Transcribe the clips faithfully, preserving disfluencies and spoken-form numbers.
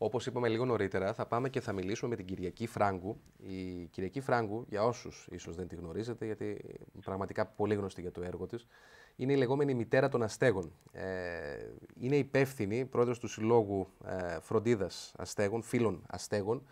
Όπως είπαμε λίγο νωρίτερα, θα πάμε και θα μιλήσουμε με την Κυριακή Φράγκου. Η Κυριακή Φράγκου, για όσους ίσως δεν τη γνωρίζετε, γιατί πραγματικά πολύ γνωστή για το έργο της, είναι η λεγόμενη μητέρα των αστέγων. Ε, είναι υπεύθυνη, πρόεδρος του Συλλόγου ε, Φροντίδας Αστέγων, Φίλων Αστέγων.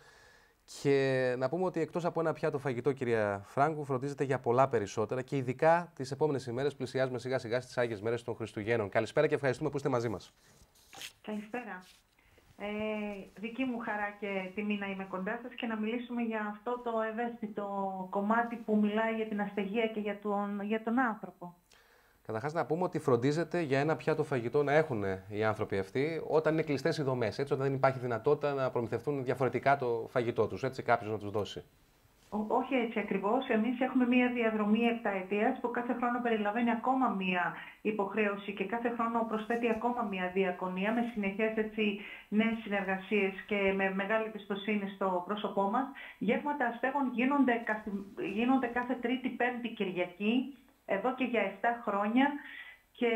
Και να πούμε ότι εκτός από ένα πιάτο φαγητό, κυρία Φράγκου, φροντίζεται για πολλά περισσότερα και ειδικά τις επόμενες ημέρες πλησιάζουμε σιγά σιγά στις Άγιες Μέρες των Χριστουγέννων. Καλησπέρα και ευχαριστούμε που είστε μαζί μας. Καλησπέρα. Ε, δική μου χαρά και τιμή να είμαι κοντά σας και να μιλήσουμε για αυτό το ευαίσθητο κομμάτι που μιλάει για την αστεγία και για τον, για τον άνθρωπο. Καταρχάς να πούμε ότι φροντίζεται για ένα πιάτο φαγητό να έχουν οι άνθρωποι αυτοί όταν είναι κλειστές οι δομές, έτσι, όταν δεν υπάρχει δυνατότητα να προμηθευτούν διαφορετικά το φαγητό τους, έτσι, κάποιος να τους δώσει. Ό, όχι έτσι ακριβώς. Εμείς έχουμε μία διαδρομή επταετίας που κάθε χρόνο περιλαμβάνει ακόμα μία υποχρέωση και κάθε χρόνο προσθέτει ακόμα μία διακονία με συνεχές έτσι νέες συνεργασίες και με μεγάλη εμπιστοσύνη στο πρόσωπό μας. Γεύματα αστέγων γίνονται, γίνονται κάθε Τρίτη, Πέμπτη, Κυριακή, εδώ και για επτά χρόνια και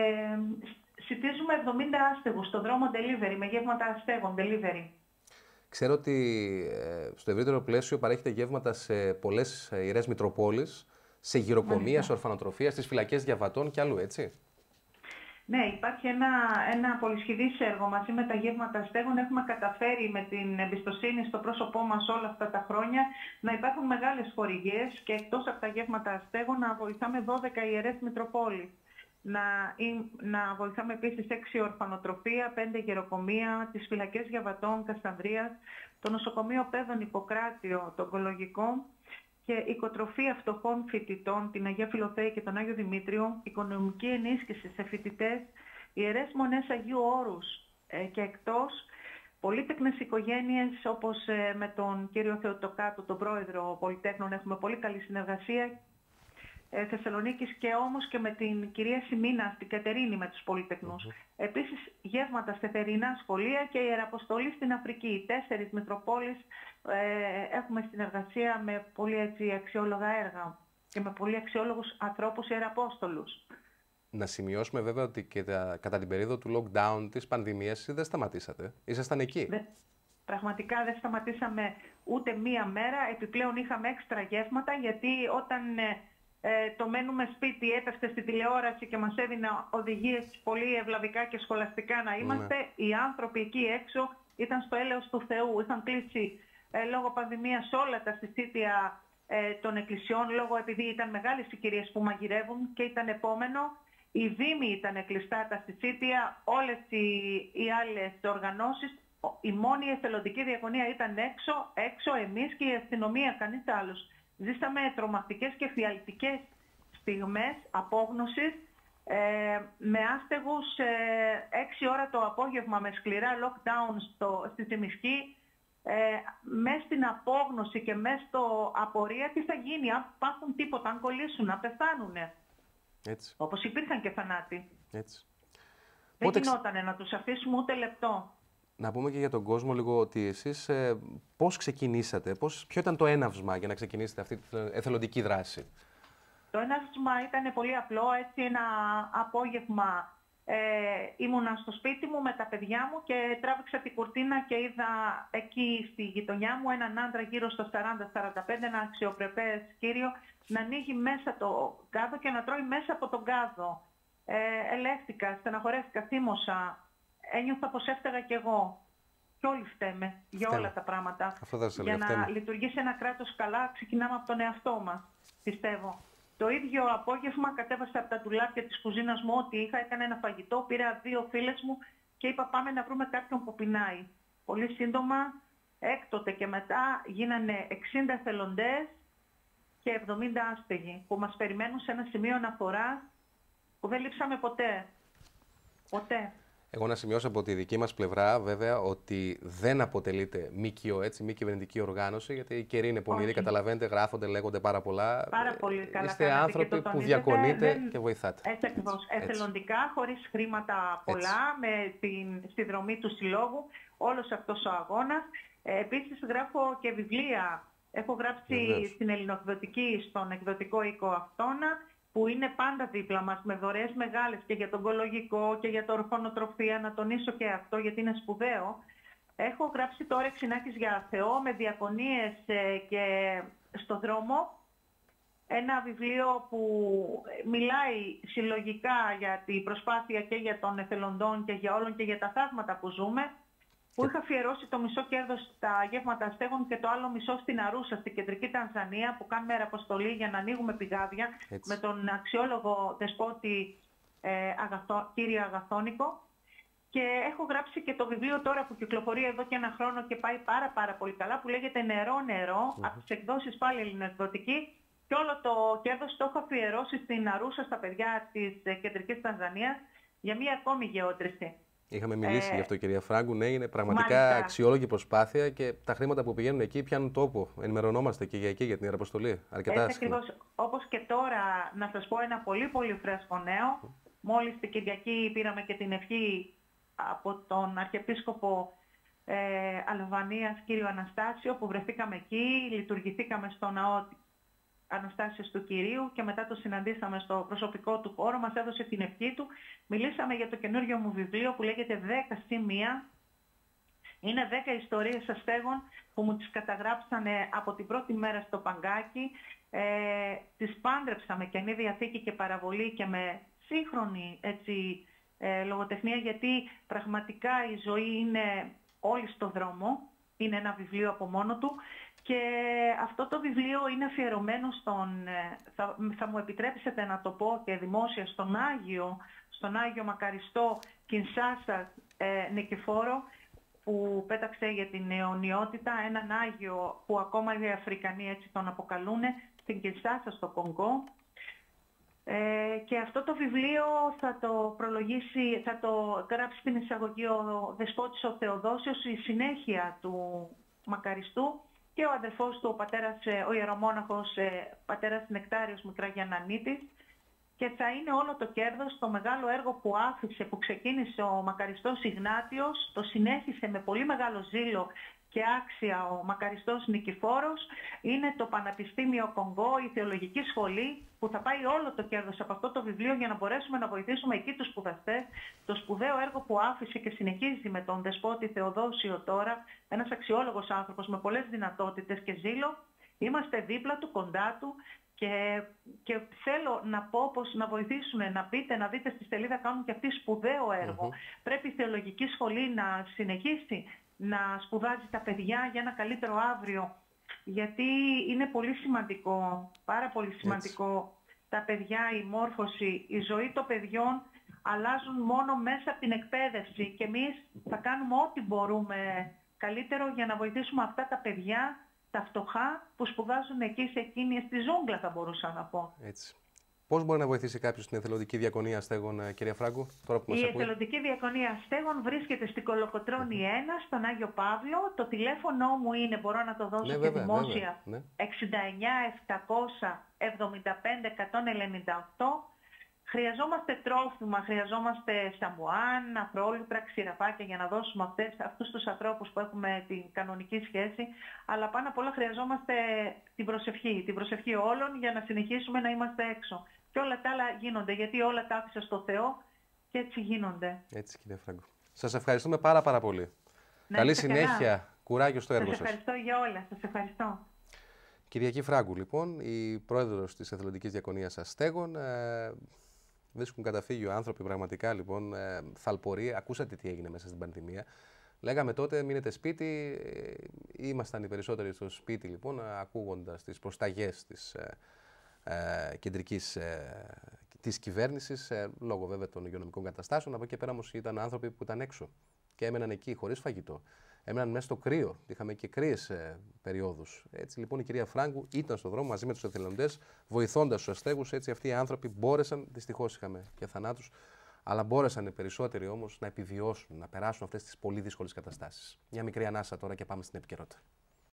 συντίζουμε εβδομήντα άστεγους στον δρόμο delivery, με γεύματα αστέγων delivery. Ξέρω ότι ε, στο ευρύτερο πλαίσιο παρέχετε γεύματα σε πολλές ιερές Μητροπόλεις, σε γυροκομεία, σε ορφανοτροφία, στις φυλακές διαβατών και αλλού, έτσι. Ναι, υπάρχει ένα, ένα πολυσχηδής έργο μαζί με τα γεύματα αστέγων. Έχουμε καταφέρει με την εμπιστοσύνη στο πρόσωπό μας όλα αυτά τα χρόνια να υπάρχουν μεγάλες χορηγίες και εκτός από τα γεύματα αστέγων να βοηθάμε δώδεκα ιερές Μητροπόλεις. Να, να βοηθάμε επίσης έξι ορφανοτροφία, πέντε γεροκομεία, τις φυλακές Γιαβατών, Καστανδρίας, το νοσοκομείο Πέδων Ιπποκράτιο, το ογκολογικό και οικοτροφία φτωχών φοιτητών, την Αγία Φιλοθέη και τον Άγιο Δημήτριο, οικονομική ενίσχυση σε φοιτητές, ιερές μονές Αγίου Όρους ε, και εκτός, πολύτεκνες οικογένειες όπως ε, με τον κύριο Θεοτοκάτου, τον πρόεδρο Πολυτέχνων, έχουμε πολύ καλή συνεργασία. Ε, Θεσσαλονίκης και όμως και με την κυρία Σιμίνα στην Κατερίνη με τους πολυτεχνούς. Mm-hmm. Επίσης γεύματα σε θερινά σχολεία και ιεραποστολή στην Αφρική. Τέσσερις Μητροπόλεις ε, έχουμε συνεργασία με πολύ έτσι, αξιόλογα έργα και με πολύ αξιόλογους ανθρώπους ιεραπόστολους. Να σημειώσουμε βέβαια ότι και τα, κατά την περίοδο του lockdown της πανδημίας δεν σταματήσατε. Ήσασταν εκεί. Δε, πραγματικά δεν σταματήσαμε ούτε μία μέρα. Επιπλέον είχαμε έξτρα γεύματα γιατί όταν... Ε, Ε, το μένουμε σπίτι έπεφτε στη τηλεόραση και μας έδινε οδηγίες πολύ ευλαβικά και σχολαστικά να είμαστε. Ναι. Οι άνθρωποι εκεί έξω ήταν στο έλεος του Θεού. Είχαν κλείσει ε, λόγω πανδημίας όλα τα συσίτια ε, των εκκλησιών, λόγω επειδή ήταν μεγάλες οι κυρίες που μαγειρεύουν και ήταν επόμενο. Οι δήμοι ήταν κλειστά τα συσίτια, όλες οι, οι άλλες οργανώσεις. Η μόνη εθελοντική διακονία ήταν έξω, έξω εμείς και η αστυνομία, κανείς άλλος. Ζήσαμε τρομακτικές και φιαλτικές στιγμές απόγνωσης ε, με άστεγους ε, έξι ώρα το απόγευμα με σκληρά lockdown στο, στη Τσιμισκή ε, μες στην απόγνωση και μες στο απορία τι θα γίνει, αν πάθουν τίποτα, αν κολλήσουν, να πεθάνουνε. Έτσι. Όπως υπήρχαν και θανάτοι. Έτσι. Δεν Πότε... γινότανε να τους αφήσουμε ούτε λεπτό. Να πούμε και για τον κόσμο λίγο ότι εσείς ε, πώς ξεκινήσατε, πώς, ποιο ήταν το έναυσμα για να ξεκινήσετε αυτή την εθελοντική δράση. Το έναυσμα ήταν πολύ απλό, έτσι ένα απόγευμα ε, ήμουνα στο σπίτι μου με τα παιδιά μου και τράβηξα την κουρτίνα και είδα εκεί στη γειτονιά μου έναν άντρα γύρω στο σαράντα σαράντα πέντε, ένα αξιοπρεπές κύριο, να ανοίγει μέσα το κάδο και να τρώει μέσα από τον κάδο. Ε, ελέγχθηκα, στεναχωρέθηκα, θύμωσα. Ένιωθα πως έφταιγα κι εγώ. Και όλοι φταίμε για φταίμε. όλα τα πράγματα. Για να φταίμε. λειτουργήσει ένα κράτος καλά, ξεκινάμε από τον εαυτό μας, πιστεύω. Το ίδιο απόγευμα κατέβασα από τα ντουλάπια της κουζίνας μου ότι είχα, έκανε ένα φαγητό, πήρα δύο φίλες μου και είπα πάμε να βρούμε κάποιον που πεινάει. Πολύ σύντομα, έκτοτε και μετά, γίνανε εξήντα εθελοντές και εβδομήντα άστεγοι που μας περιμένουν σε ένα σημείο αναφοράς που δεν λείψαμε ποτέ. Ποτέ. Εγώ να σημειώσω από τη δική μας πλευρά, βέβαια, ότι δεν αποτελείται ΜΚΟ, έτσι, μη κυβερνητική οργάνωση, γιατί οι καιροί είναι πονηροί, καταλαβαίνετε, γράφονται, λέγονται πάρα πολλά. Πάρα πολύ καλά. Είστε άνθρωποι που διακονείτε δεν... και βοηθάτε. Έτσι ακριβώς. Εθελοντικά, χωρίς χρήματα πολλά, έτσι. Με την, στη δρομή του συλλόγου, όλος αυτός ο αγώνας. Ε, επίσης γράφω και βιβλία. Έχω γράψει Βεβαίως. Στην Ελληνοεκδοτική, στον εκδοτικό οίκο Αυτόνα, που είναι πάντα δίπλα μας με δωρεές μεγάλες και για τον ογκολογικό και για το ορφανοτροφία, να τονίσω και αυτό γιατί είναι σπουδαίο. Έχω γράψει το «Όρεξη να έχεις για Θεό» με διακονίες ε, και στο δρόμο. Ένα βιβλίο που μιλάει συλλογικά για την προσπάθεια και για των εθελοντών και για όλων και για τα θαύματα που ζούμε. Που είχα αφιερώσει το μισό κέρδος στα γεύματα αστέγων και το άλλο μισό στην Αρούσα, στην κεντρική Τανζανία, που κάνουμε αποστολή για να ανοίγουμε πηγάδια. Έτσι. Με τον αξιόλογο δεσπότη ε, Αγαθό, κύριο Αγαθόνικο. Και έχω γράψει και το βιβλίο τώρα που κυκλοφορεί εδώ και ένα χρόνο και πάει πάρα πάρα πολύ καλά, που λέγεται «Νερό Νερό», mm-hmm. από τις εκδόσεις πάλι ελληνοεκδοτική. Και όλο το κέρδος το έχω αφιερώσει στην Αρούσα, στα παιδιά της ε, κεντρικής Τανζανίας, για μία ακόμη γεώτρηση. Είχαμε μιλήσει ε, γι' αυτό, κυρία Φράγκου. Ναι, είναι πραγματικά μάλιστα. αξιόλογη προσπάθεια και τα χρήματα που πηγαίνουν εκεί πιάνουν τόπο. Ενημερωνόμαστε και για εκεί, για την Ιεραποστολή. Αρκετά έτσι ακριβώς. Όπως και τώρα, να σας πω ένα πολύ πολύ φρέσκο νέο. Mm. Μόλις την Κυριακή πήραμε και την ευχή από τον Αρχιεπίσκοπο ε, Αλβανίας, κύριο Αναστάσιο, που βρεθήκαμε εκεί, λειτουργηθήκαμε στο ναό Αναστάσιος του Κυρίου και μετά το συναντήσαμε στο προσωπικό του χώρο, μας έδωσε την ευχή του. Μιλήσαμε για το καινούριο μου βιβλίο που λέγεται δέκα σημεία. Είναι δέκα ιστορίες αστέγων που μου τις καταγράψανε από την πρώτη μέρα στο Παγκάκι. Ε, τις πάντρεψα με Καινή Διαθήκη και παραβολή και με σύγχρονη έτσι, ε, λογοτεχνία, γιατί πραγματικά η ζωή είναι όλη στο δρόμο. Είναι ένα βιβλίο από μόνο του. Και αυτό το βιβλίο είναι αφιερωμένο στον, θα, θα μου επιτρέψετε να το πω και δημόσια, στον Άγιο, στον Άγιο Μακαριστό Κινσάσα ε, Νικηφόρο, που πέταξε για την αιωνιότητα, έναν Άγιο που ακόμα οι Αφρικανοί έτσι τον αποκαλούν, στην Κινσάσα στο Κονγκό. Ε, και αυτό το βιβλίο θα το προλογίσει, θα το γράψει στην εισαγωγή ο Δεσπότης ο Θεοδόσιος, η συνέχεια του Μακαριστού, και ο αδερφός του, ο πατέρας, ο ιερομόναχος, πατέρας Νεκτάριος Μικραγιαννανίτης, και θα είναι όλο το κέρδος το μεγάλο έργο που άφησε, που ξεκίνησε ο Μακαριστός Ιγνάτιος, το συνέχισε με πολύ μεγάλο ζήλο και άξια ο Μακαριστός Νικηφόρος, είναι το Πανεπιστήμιο Κονγκό, η Θεολογική Σχολή, που θα πάει όλο το κέρδος από αυτό το βιβλίο για να μπορέσουμε να βοηθήσουμε εκεί τους σπουδαστές, το σπουδαίο έργο που άφησε και συνεχίζει με τον Δεσπότη Θεοδόσιο τώρα, ένας αξιόλογος άνθρωπος με πολλές δυνατότητες και ζήλο. Είμαστε δίπλα του, κοντά του, και, και θέλω να πω πως να βοηθήσουν, να πείτε, να δείτε στη σελίδα, κάνουν και αυτοί σπουδαίο έργο. Mm-hmm. Πρέπει η Θεολογική Σχολή να συνεχίσει να σπουδάζει τα παιδιά για ένα καλύτερο αύριο, γιατί είναι πολύ σημαντικό, πάρα πολύ σημαντικό. Έτσι. Τα παιδιά, η μόρφωση, η ζωή των παιδιών αλλάζουν μόνο μέσα από την εκπαίδευση, και εμείς θα κάνουμε ό,τι μπορούμε καλύτερο για να βοηθήσουμε αυτά τα παιδιά, τα φτωχά, που σπουδάζουν εκεί σε εκείνη, στη ζούγκλα θα μπορούσα να πω. Έτσι. Πώς μπορεί να βοηθήσει κάποιος στην εθελοντική διακονία αστέγων, κυρία Φράγκου, τώρα που μας Η ακούει? εθελοντική διακονία αστέγων βρίσκεται στην Κολοκοτρώνη ένα, στον Άγιο Παύλο. Το τηλέφωνο μου είναι, μπορώ να το δώσω ναι, και βέβαια, δημόσια, βέβαια, ναι. εξήντα εννιά επτακόσια εβδομήντα πέντε εκατόν ενενήντα οκτώ. Χρειαζόμαστε τρόφιμα, χρειαζόμαστε σαμπουάν, αφρόλουτρα, ξηραπάκια για να δώσουμε αυτές, αυτούς τους ανθρώπους που έχουμε την κανονική σχέση. Αλλά πάνω απ' όλα χρειαζόμαστε την προσευχή, την προσευχή όλων για να συνεχίσουμε να είμαστε έξω. Και όλα τα άλλα γίνονται, γιατί όλα τα άφησα στο Θεό και έτσι γίνονται. Έτσι, κύριε Φράγκου. Σας ευχαριστούμε πάρα πάρα πολύ. Να Καλή συνέχεια, καλά. Κουράγιο στο έργο σας. Σας ευχαριστώ για όλα, σας ευχαριστώ. Κυριακή Φράγκου, λοιπόν, η πρόεδρος της Εθελοντικής Διακονίας Αστέγων. Ε, βρίσκουν καταφύγιο άνθρωποι πραγματικά, λοιπόν, ε, θαλποροί. Ακούσατε τι έγινε μέσα στην πανδημία. Λέγαμε τότε μείνετε σπίτι, ήμασταν οι περισσότεροι στο σπίτι, λοιπόν, ακούγοντας τις προσταγές της ε, ε, κεντρικής ε, της κυβέρνησης, ε, λόγω βέβαια των υγειονομικών καταστάσεων. Από εκεί πέρα όμως ήταν άνθρωποι που ήταν έξω και έμεναν εκεί χωρίς φαγητό. Έμεναν μέσα στο κρύο, είχαμε και κρύες ε, περιόδους. Έτσι λοιπόν η κυρία Φράγκου ήταν στον δρόμο μαζί με τους εθελοντές, βοηθώντας τους αστέγους. Έτσι αυτοί οι άνθρωποι μπόρεσαν, δυστυχώς είχαμε και θανάτους, αλλά μπόρεσαν οι περισσότεροι όμως να επιβιώσουν, να περάσουν αυτές τις πολύ δύσκολες καταστάσεις. Μια μικρή ανάσα τώρα και πάμε στην επικαιρότητα.